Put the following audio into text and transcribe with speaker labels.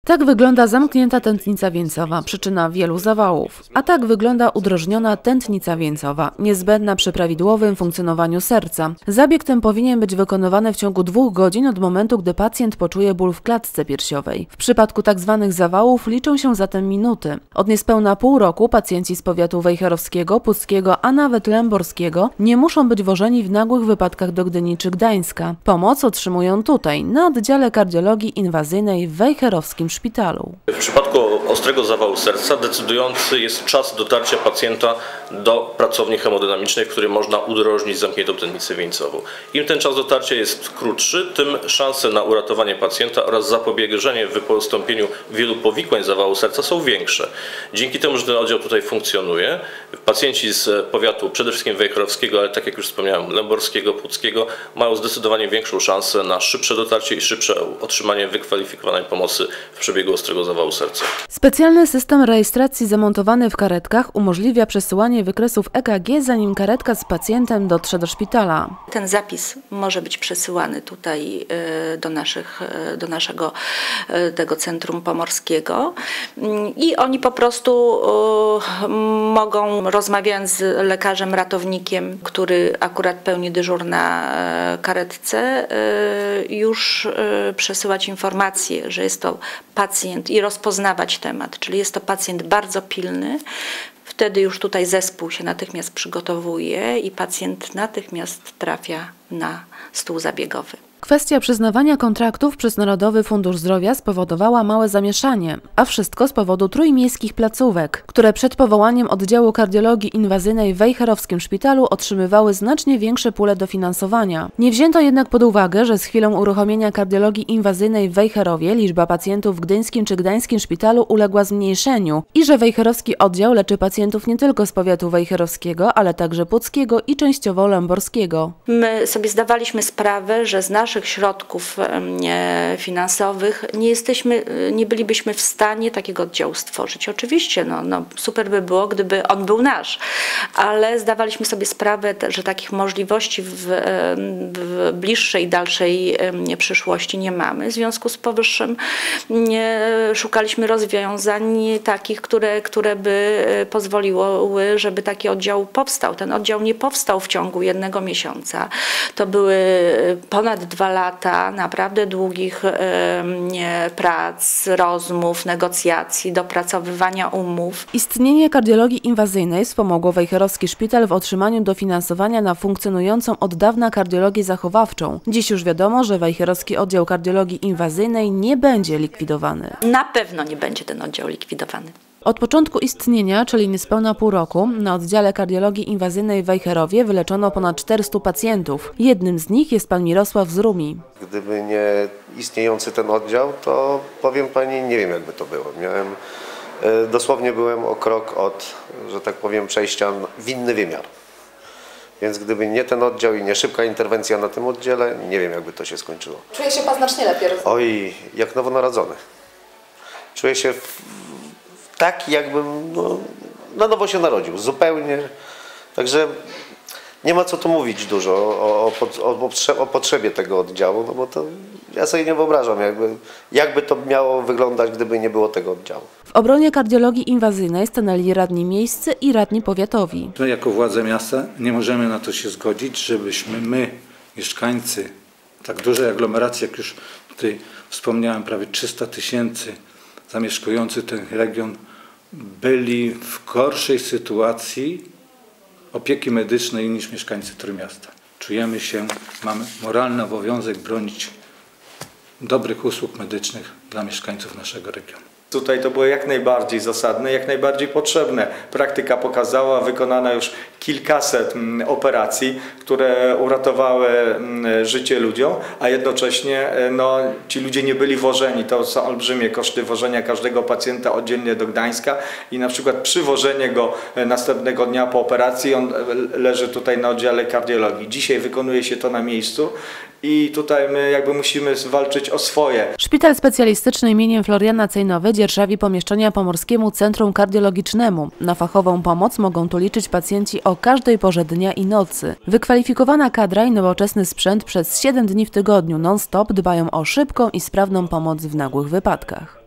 Speaker 1: Tak wygląda zamknięta tętnica wieńcowa, przyczyna wielu zawałów. A tak wygląda udrożniona tętnica wieńcowa, niezbędna przy prawidłowym funkcjonowaniu serca. Zabieg ten powinien być wykonywany w ciągu 2 godzin od momentu, gdy pacjent poczuje ból w klatce piersiowej. W przypadku tzw. zawałów liczą się zatem minuty. Od niespełna pół roku pacjenci z powiatu wejherowskiego, puckiego, a nawet lęborskiego nie muszą być wożeni w nagłych wypadkach do Gdyni czy Gdańska. Pomoc otrzymują tutaj, na oddziale kardiologii inwazyjnej w wejherowskim szpitalu.
Speaker 2: W przypadku ostrego zawału serca decydujący jest czas dotarcia pacjenta do pracowni hemodynamicznej, w której można udrożnić zamkniętą tętnicę wieńcową. Im ten czas dotarcia jest krótszy, tym szanse na uratowanie pacjenta oraz zapobieżenie wystąpieniu wielu powikłań zawału serca są większe. Dzięki temu, że ten oddział tutaj funkcjonuje, pacjenci z powiatu przede wszystkim wejherowskiego, ale tak jak już wspomniałem, lęborskiego, puckiego, mają zdecydowanie większą szansę na szybsze dotarcie i szybsze otrzymanie wykwalifikowanej pomocy w przebiegu ostrego zawału serca.
Speaker 1: Specjalny system rejestracji zamontowany w karetkach umożliwia przesyłanie wykresów EKG, zanim karetka z pacjentem dotrze do szpitala.
Speaker 3: Ten zapis może być przesyłany tutaj do naszego tego centrum pomorskiego i oni po prostu mogą, rozmawiając z lekarzem ratownikiem, który akurat pełni dyżur na karetce, już przesyłać informacje, że jest to pacjent i rozpoznawać temat, czyli jest to pacjent bardzo pilny. Wtedy już tutaj zespół się natychmiast przygotowuje i pacjent natychmiast trafia na stół zabiegowy.
Speaker 1: Kwestia przyznawania kontraktów przez Narodowy Fundusz Zdrowia spowodowała małe zamieszanie, a wszystko z powodu trójmiejskich placówek, które przed powołaniem oddziału kardiologii inwazyjnej w wejherowskim szpitalu otrzymywały znacznie większe pule dofinansowania. Nie wzięto jednak pod uwagę, że z chwilą uruchomienia kardiologii inwazyjnej w Wejherowie liczba pacjentów w gdyńskim czy gdańskim szpitalu uległa zmniejszeniu i że wejherowski oddział leczy pacjentów nie tylko z powiatu wejherowskiego, ale także puckiego i częściowo lęborskiego.
Speaker 3: My sobie zdawaliśmy sprawę, że z naszych środków finansowych nie bylibyśmy w stanie takiego oddziału stworzyć. Oczywiście super by było, gdyby on był nasz, ale zdawaliśmy sobie sprawę, że takich możliwości w bliższej, dalszej przyszłości nie mamy. W związku z powyższym szukaliśmy rozwiązań takich, które by pozwoliły, żeby taki oddział powstał. Ten oddział nie powstał w ciągu 1 miesiąca. To były ponad 2 lata naprawdę długich prac, rozmów, negocjacji, dopracowywania umów.
Speaker 1: Istnienie kardiologii inwazyjnej wspomogło wejherowski szpital w otrzymaniu dofinansowania na funkcjonującą od dawna kardiologię zachowawczą. Dziś już wiadomo, że wejherowski oddział kardiologii inwazyjnej nie będzie likwidowany.
Speaker 3: Na pewno nie będzie ten oddział likwidowany.
Speaker 1: Od początku istnienia, czyli niespełna pół roku, na oddziale kardiologii inwazyjnej w Wejherowie wyleczono ponad 400 pacjentów. Jednym z nich jest pan Mirosław z Rumi.
Speaker 4: Gdyby nie istniejący ten oddział, to powiem pani, nie wiem jakby to było. Dosłownie byłem o krok od, że tak powiem, przejścia w inny wymiar. Więc gdyby nie ten oddział i nie szybka interwencja na tym oddziale, nie wiem jakby to się skończyło.
Speaker 5: Czuje się pan znacznie lepiej, rozumiem?
Speaker 4: Oj, jak nowonarodzony. Czuję się tak, jakbym na nowo się narodził, zupełnie. Także nie ma co tu mówić dużo o potrzebie tego oddziału, no bo to ja sobie nie wyobrażam, jakby to miało wyglądać, gdyby nie było tego oddziału.
Speaker 1: W obronie kardiologii inwazyjnej stanęli radni miejscy i radni powiatowi.
Speaker 6: My jako władze miasta nie możemy na to się zgodzić, żebyśmy my, mieszkańcy tak dużej aglomeracji, jak już tutaj wspomniałem, prawie 300 000 zamieszkujący ten region, byli w gorszej sytuacji opieki medycznej niż mieszkańcy Trójmiasta. Czujemy się, mamy moralny obowiązek bronić dobrych usług medycznych dla mieszkańców naszego regionu.
Speaker 7: Tutaj to było jak najbardziej zasadne, jak najbardziej potrzebne. Praktyka pokazała, wykonano już kilkaset operacji, które uratowały życie ludziom, a jednocześnie ci ludzie nie byli wożeni. To są olbrzymie koszty wożenia każdego pacjenta oddzielnie do Gdańska i na przykład przywożenie go następnego dnia po operacji, on leży tutaj na oddziale kardiologii. Dzisiaj wykonuje się to na miejscu i tutaj my musimy walczyć o swoje.
Speaker 1: Szpital specjalistyczny imieniem Floriana Cejnowy dzierżawi pomieszczenia Pomorskiemu Centrum Kardiologicznemu. Na fachową pomoc mogą tu liczyć pacjenci o każdej porze dnia i nocy. Wykwalifikowana kadra i nowoczesny sprzęt przez 7 dni w tygodniu non-stop dbają o szybką i sprawną pomoc w nagłych wypadkach.